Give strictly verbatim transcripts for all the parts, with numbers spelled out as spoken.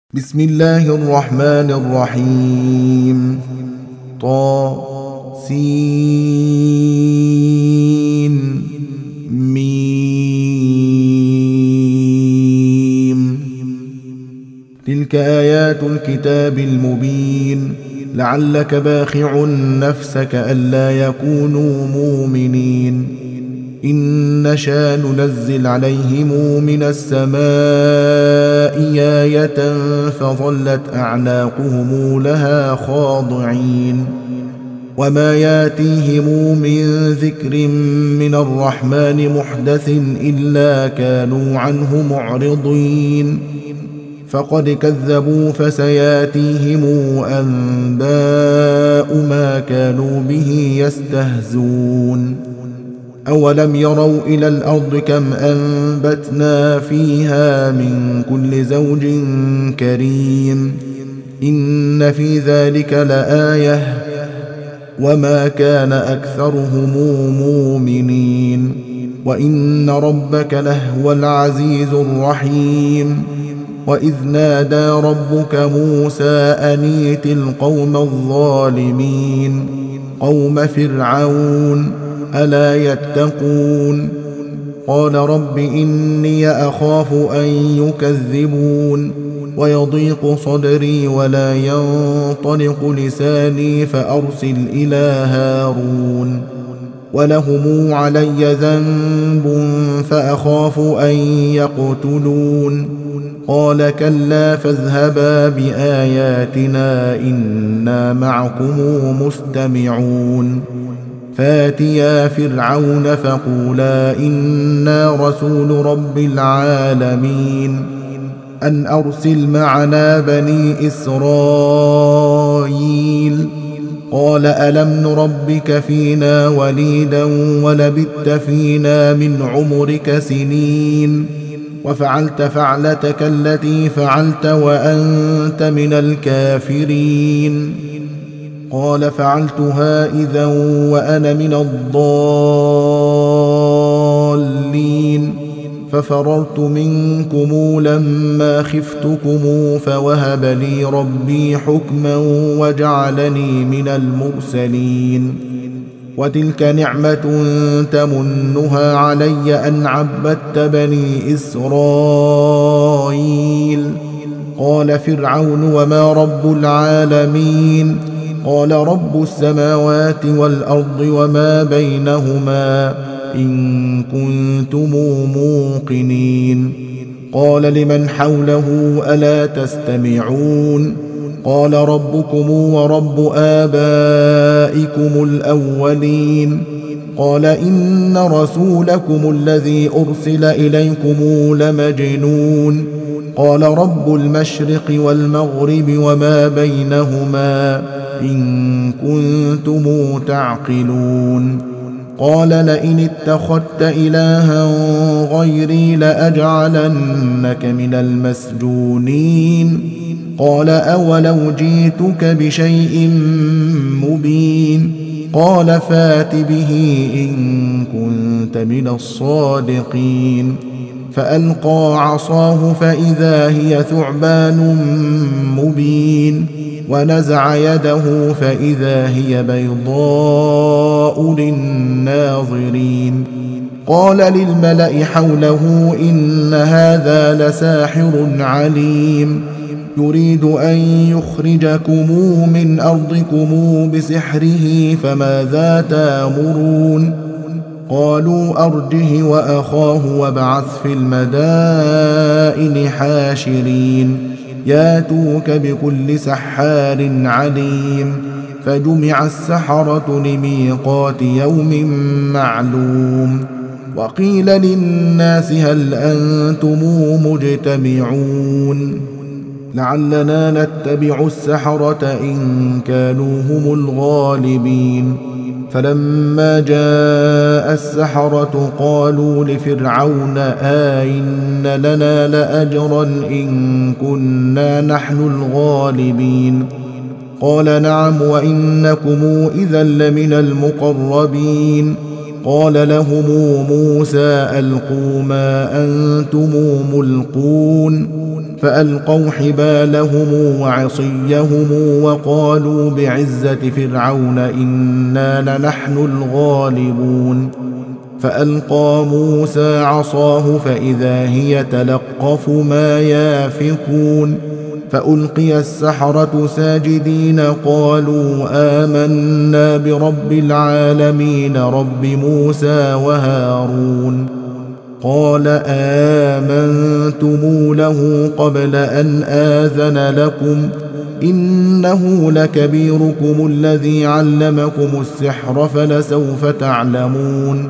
بسم الله الرحمن الرحيم. طا سين ميم. تلك آيات الكتاب المبين. لعلك باخع نفسك ألا يكونوا مؤمنين. إن نشأ ننزل عليهم من السماء آية فظلت أعناقهم لها خاضعين. وما ياتيهم من ذكر من الرحمن محدث إلا كانوا عنه معرضين. فقد كذبوا فسياتيهم أنباء ما كانوا به يستهزون. أولم يروا إلى الأرض كم أنبتنا فيها من كل زوج كريم. إن في ذلك لآية وما كان أكثرهم مؤمنين. وإن ربك لهو العزيز الرحيم. وإذ نادى ربك موسى أن ائت القوم الظالمين قوم فرعون ألا يتقون. قال رب إني أخاف أن يكذبون ويضيق صدري ولا ينطلق لساني فأرسل إلى هارون ولهم علي ذنب فأخاف أن يقتلون. قال كلا فاذهبا بآياتنا إنا معكم مستمعون. فاتيا فرعون فقولا إنا رسول رب العالمين أن أرسل معنا بني إسرائيل. قال ألم نربك فينا وليدا ولبثت فينا من عمرك سنين وفعلت فعلتك التي فعلت وأنت من الكافرين. قال فعلتها إذا وأنا من الضالين ففررت منكم لما خفتكم فوهب لي ربي حكما وجعلني من المرسلين. وتلك نعمة تمنها علي أن عبدت بني إسرائيل. قال فرعون وما رب العالمين. قال رب السماوات والأرض وما بينهما إن كنتم موقنين. قال لمن حوله ألا تستمعون. قال ربكم ورب آبائكم الأولين. قال إن رسولكم الذي أرسل إليكم لمجنون. قال رب المشرق والمغرب وما بينهما إن كنتم تعقلون. قال لئن اتخذت إلها غيري لأجعلنك من المسجونين. قال أولو جئتك بشيء مبين. قال فات به إن كنت من الصادقين. فألقى عصاه فإذا هي ثعبان مبين. ونزع يده فإذا هي بيضاء للناظرين. قال للملأ حوله إن هذا لساحر عليم يريد أن يخرجكم من أرضكم بسحره فماذا تأمرون. قالوا أرجه وأخاه وابعث في المدائن حاشرين ياتوك بكل سحار عليم. فجمع السحرة لميقات يوم معلوم. وقيل للناس هل أنتم مجتمعون لعلنا نتبع السحرة إن كانوا هم الغالبين. فلما جاء السحرة قالوا لفرعون آئن لنا لأجرا إن كنا نحن الغالبين. قال نعم وإنكم إذا لمن المقربين. قال لهم موسى ألقوا ما أنتم ملقون فألقوا حبالهم وعصيهم وقالوا بعزة فرعون إنا لنحن الغالبون فألقى موسى عصاه فإذا هي تلقف ما يافكون فألقي السحرة ساجدين قالوا آمنا برب العالمين رب موسى وهارون قال آمنتم له قبل أن آذن لكم إنه لكبيركم الذي علمكم السحر فلسوف تعلمون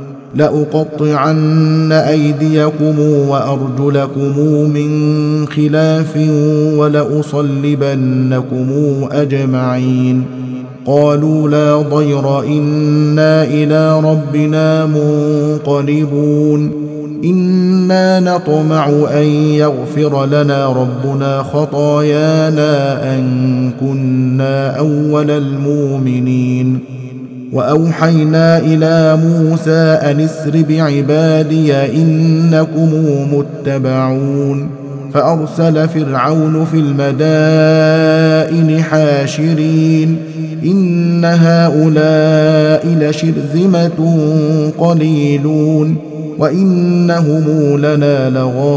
لأقطعن أيديكم وأرجلكم من خلاف ولأصلبنكم أجمعين قالوا لا ضير إنا إلى ربنا منقلبون إنا نطمع أن يغفر لنا ربنا خطايانا أن كنا أول المؤمنين وأوحينا إلى موسى أن اسر بعبادي إنكم متبعون فأرسل فرعون في المدائن حاشرين إن هؤلاء لشرذمة قليلون وإنهم لنا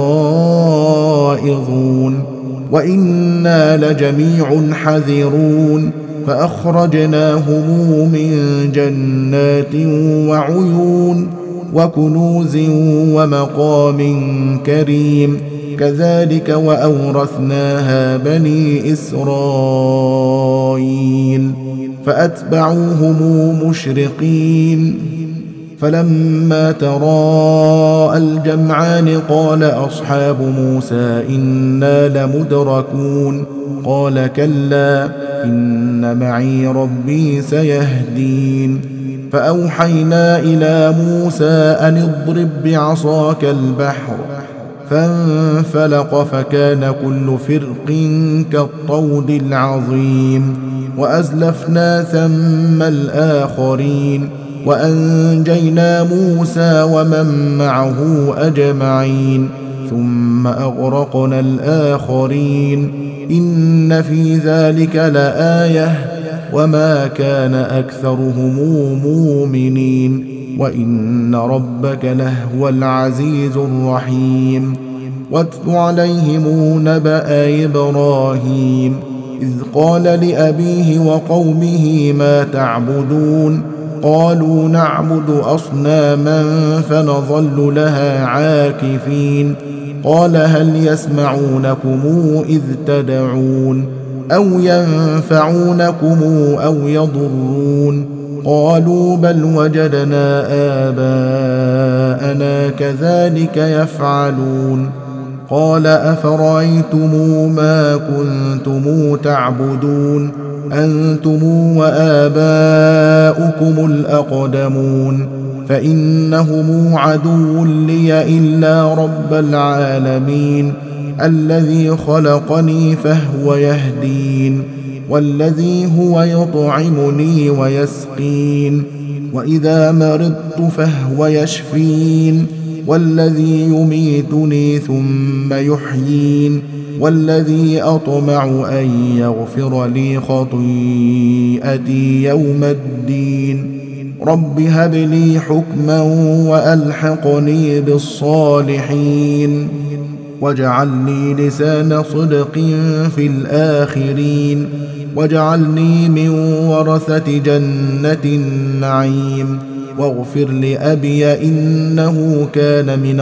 لغائظون وإنا لجميع حذرون فأخرجناهم من جنات وعيون وكنوز ومقام كريم كذلك وأورثناها بني إسرائيل فأتبعوهم مشرقين فلما تراءى الجمعان قال أصحاب موسى إنا لمدركون قال كلا إن معي ربي سيهدين فأوحينا إلى موسى أن اضرب بعصاك البحر فانفلق فكان كل فرق كالطود العظيم وأزلفنا ثم الآخرين وأنجينا موسى ومن معه أجمعين ثم أغرقنا الآخرين إن في ذلك لآية وما كان أكثرهم مؤمنين وإن ربك لهو العزيز الرحيم واتل عليهم نبأ إبراهيم إذ قال لأبيه وقومه ما تعبدون قالوا نعبد أصناما فنظل لها عاكفين قال هل يسمعونكم إذ تدعون أو ينفعونكم أو يضرون قالوا بل وجدنا آباءنا كذلك يفعلون قال أفرأيتم ما كنتم تعبدون أنتم وآباؤكم الأقدمون فإنهم عدو لي إلا رب العالمين الذي خلقني فهو يهدين والذي هو يطعمني ويسقين وإذا مرضت فهو يشفين والذي يميتني ثم يحيين والذي أطمع أن يغفر لي خطيئتي يوم الدين رب هب لي حكما وألحقني بالصالحين واجعل لي لسان صدق في الآخرين واجعلني من ورثة جنة النعيم واغفر لأبي إنه كان من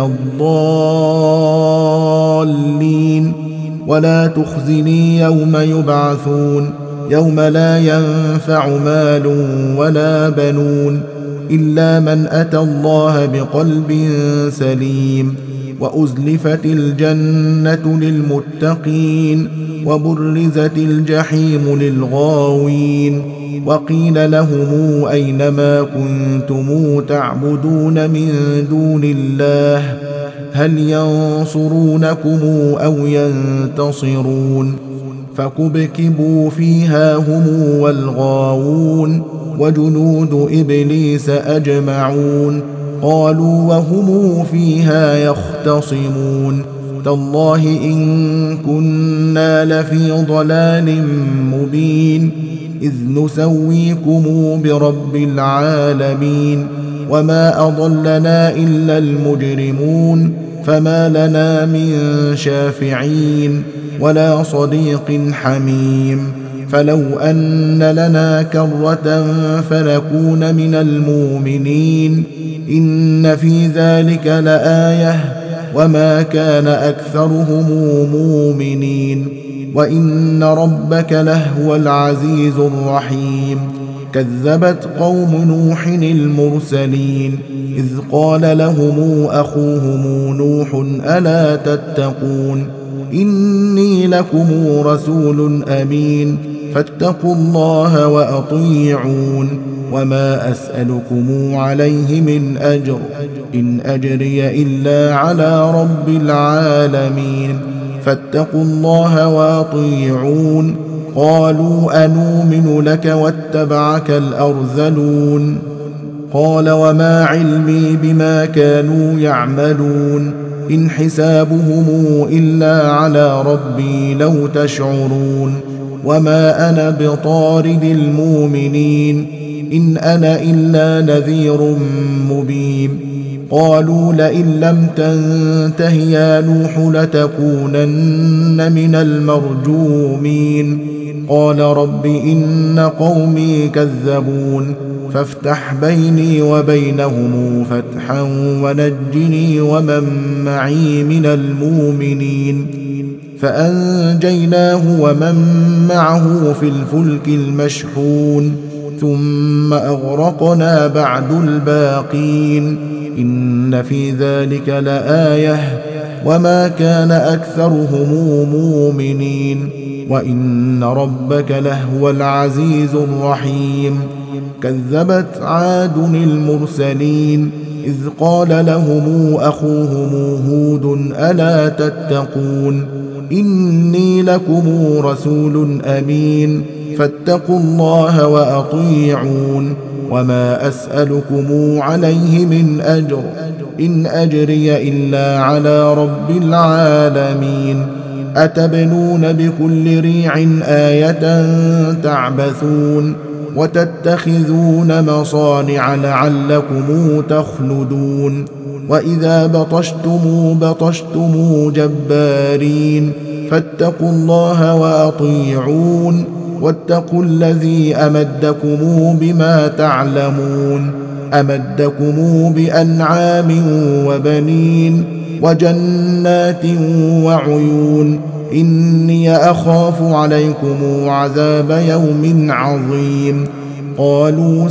الضالين ولا تخزني يوم يبعثون يوم لا ينفع مال ولا بنون إلا من أتى الله بقلب سليم وأزلفت الجنة للمتقين وبرزت الجحيم للغاوين وقيل لهم أينما كنتم تعبدون من دون الله هل ينصرونكم أو ينتصرون فكبكبوا فيها هم والغاوون وجنود إبليس أجمعون قالوا وهم فيها يختصمون تالله إن كنا لفي ضلال مبين إذ نسويكم برب العالمين وما أضلنا إلا المجرمون فما لنا من شافعين ولا صديق حميم فلو أن لنا كرة فنكون من المؤمنين إن في ذلك لآية وما كان أكثرهم مؤمنين وإن ربك لهو العزيز الرحيم كذبت قوم نوح المرسلين إذ قال لهم أخوهم نوح ألا تتقون إني لكم رسول أمين فاتقوا الله وأطيعون وما أسألكم عليه من أجر إن أجري إلا على رب العالمين فاتقوا الله وأطيعون قالوا أنؤمن لك واتبعك الأرذلون قال وما علمي بما كانوا يعملون إن حسابهم إلا على ربي لو تشعرون وما أنا بطارد المؤمنين إن أنا إلا نذير مبين قالوا لئن لم تنته يا نوح لتكونن من المرجومين قال رب إن قومي كذبون فافتح بيني وبينهم فتحا ونجني ومن معي من المؤمنين فأنجيناه ومن معه في الفلك المشحون ثم أغرقنا بعد الباقين إن في ذلك لآية وما كان أكثرهم مؤمنين وإن ربك لهو العزيز الرحيم كذبت عاد المرسلين إذ قال لهم أخوهم هود ألا تتقون إني لكم رسول أمين فاتقوا الله وأطيعون وما أسألكم عليه من أجر إن أجري إلا على رب العالمين أتبنون بكل ريع آية تعبثون وتتخذون مصانع لعلكم تخلدون وإذا بطشتم بطشتم جبارين فاتقوا الله وأطيعون واتقوا الذي أمدكم بما تعلمون أمدكم بأنعام وبنين وجنات وعيون إني أخاف عليكم عذاب يوم عظيم قالوا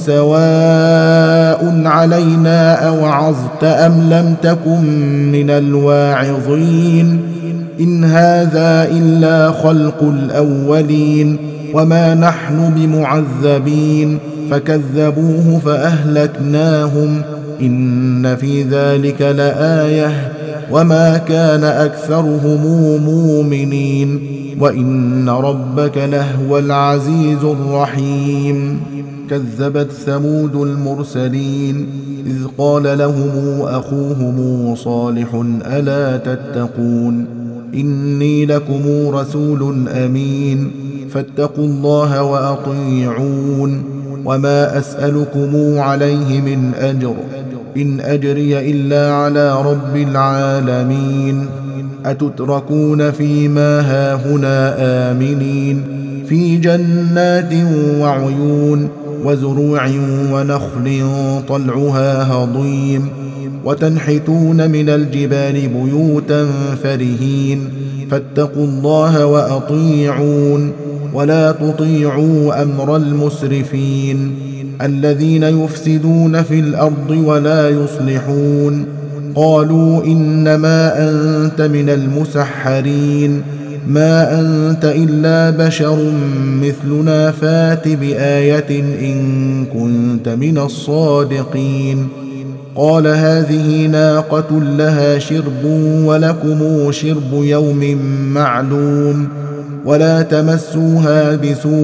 سواء علينا أوعظت أم لم تكن من الواعظين إن هذا إلا خلق الأولين وما نحن بمعذبين فكذبوه فأهلكناهم إن في ذلك لآية وما كان أكثرهم مؤمنين وإن ربك لهو العزيز الرحيم كذبت ثمود المرسلين إذ قال لهم أخوهم صالح ألا تتقون إني لكم رسول أمين فاتقوا الله وأطيعون وما أسألكم عليه من أجر إن أجري إلا على رب العالمين أتتركون فيما هاهنا آمنين في جنات وعيون وزروع ونخل طلعها هضيم وتنحتون من الجبال بيوتا فرهين فاتقوا الله وأطيعون ولا تطيعوا أمر المسرفين الذين يفسدون في الأرض ولا يصلحون قالوا إنما أنت من المسحرين ما أنت إلا بشر مثلنا فات بآية إن كنت من الصادقين قال هذه ناقة لها شرب ولكم شرب يوم معلوم ولا تمسوها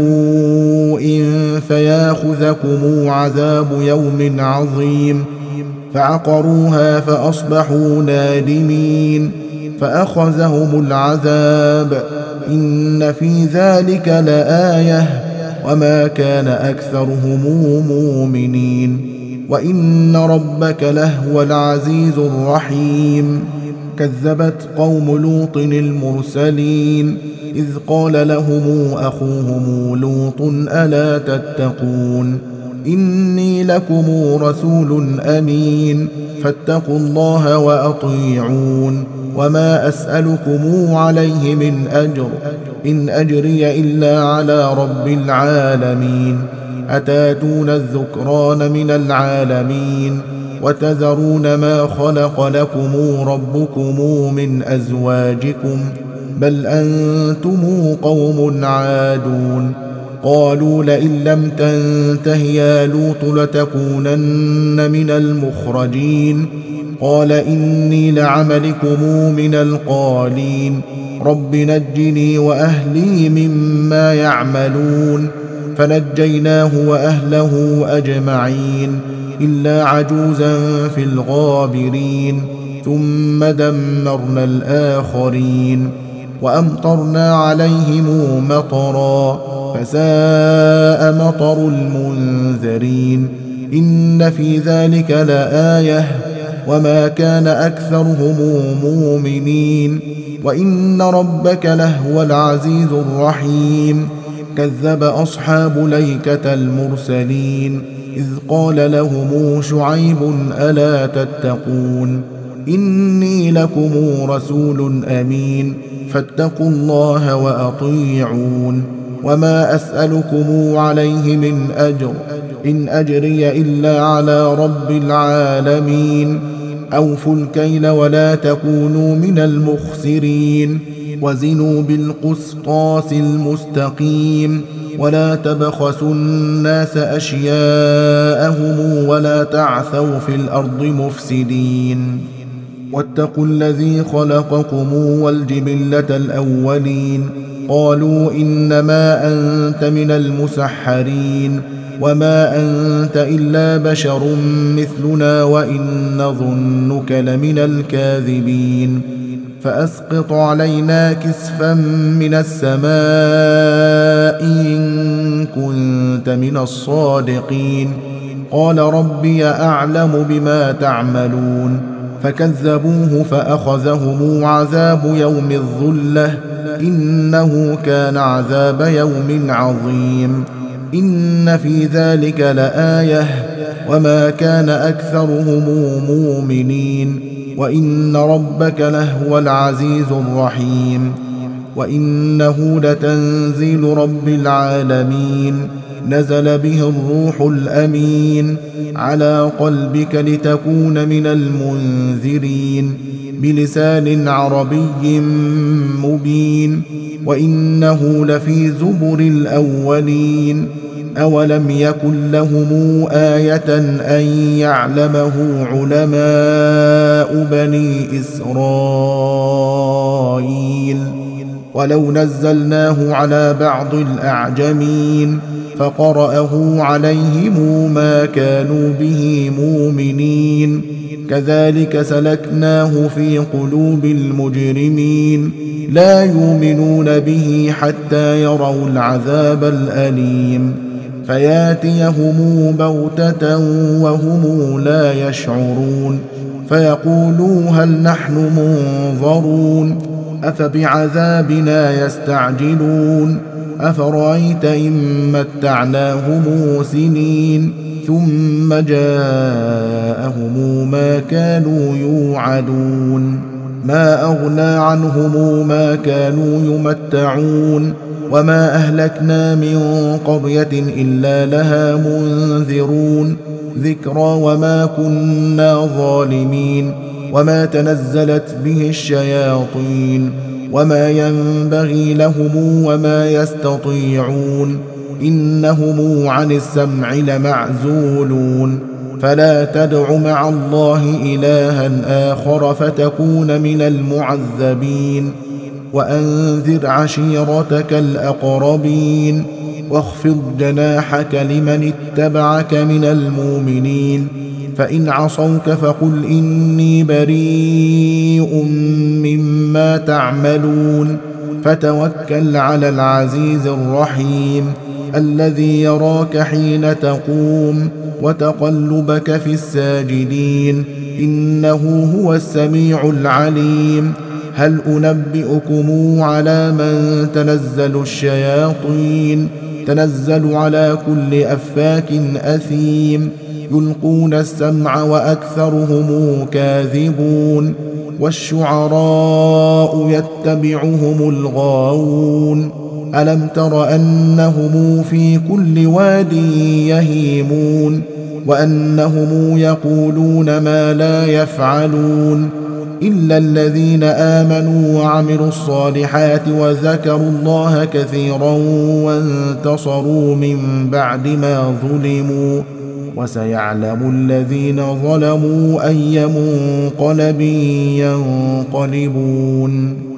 بسوء فياخذكم عذاب يوم عظيم فعقروها فأصبحوا نادمين فأخذهم العذاب إن في ذلك لآية وما كان أكثرهم مؤمنين وإن ربك لهو العزيز الرحيم كذبت قوم لوط المرسلين إذ قال لهم أخوهم لوط ألا تتقون إني لكم رسول أمين فاتقوا الله وأطيعون وما أسألكم عليه من أجر إن أجري إلا على رب العالمين أتاتون الذكران من العالمين وتذرون ما خلق لكم ربكم من أزواجكم بل أنتم قوم عادون قالوا لئن لم تنته يا لوط لتكونن من المخرجين قال إني لعملكم من القالين رب نجني وأهلي مما يعملون فنجيناه وأهله أجمعين إلا عجوزا في الغابرين ثم دمرنا الآخرين وأمطرنا عليهم مطرا فساء مطر المنذرين إن في ذلك لآية وما كان أكثرهم مؤمنين وإن ربك لهو العزيز الرحيم كذب أصحاب ليكة المرسلين إذ قال لهم شعيب ألا تتقون إني لكم رسول أمين فاتقوا الله وأطيعون وما أسألكم عليه من أجر إن أجري إلا على رب العالمين أوفوا الكيل ولا تكونوا من المخسرين وزنوا بالقسطاس المستقيم ولا تبخسوا الناس أشياءهم ولا تعثوا في الأرض مفسدين واتقوا الذي خلقكم والجبلة الأولين قالوا إنما أنت من المسحرين وما أنت إلا بشر مثلنا وإن نظنك لمن الكاذبين فأسقط علينا كسفا من السماء إن كنت من الصادقين قال ربي أعلم بما تعملون فكذبوه فأخذهم عذاب يوم الظلة إنه كان عذاب يوم عظيم إن في ذلك لآية وما كان أكثرهم مؤمنين وإن ربك لهو العزيز الرحيم وإنه لتنزيل رب العالمين نزل به الروح الأمين على قلبك لتكون من المنذرين بلسان عربي مبين وإنه لفي زبر الأولين أولم يكن لهم آية أن يعلمه علماء بني إسرائيل ولو نزلناه على بعض الأعجمين فقرأه عليهم ما كانوا به مؤمنين كذلك سلكناه في قلوب المجرمين لا يؤمنون به حتى يروا العذاب الأليم فياتيهم بغتة وهم لا يشعرون فيقولوا هل نحن منظرون أفبعذابنا يستعجلون أفرأيت إن متعناهم سنين ثم جاءهم ما كانوا يوعدون ما أغنى عنهم ما كانوا يمتعون وما أهلكنا من قرية إلا لها منذرون ذكرى وما كنا ظالمين وما تنزلت به الشياطين وما ينبغي لهم وما يستطيعون إنهم عن السمع لمعزولون فلا تدع مع الله إلها آخر فتكون من المعذبين وأنذر عشيرتك الأقربين واخفض جناحك لمن اتبعك من المؤمنين فإن عصوك فقل إني بريء مما تعملون فتوكل على العزيز الرحيم الذي يراك حين تقوم وتقلبك في الساجدين إنه هو السميع العليم هل أنبئكم على من تنزل الشياطين تنزل على كل أفاك أثيم يلقون السمع وأكثرهم كاذبون والشعراء يتبعهم الغاوون ألم تر أنهم في كل واد يهيمون وأنهم يقولون ما لا يفعلون إلا الذين آمنوا وعملوا الصالحات وذكروا الله كثيرا وانتصروا من بعد ما ظلموا وسيعلم الذين ظلموا أي منقلب ينقلبون.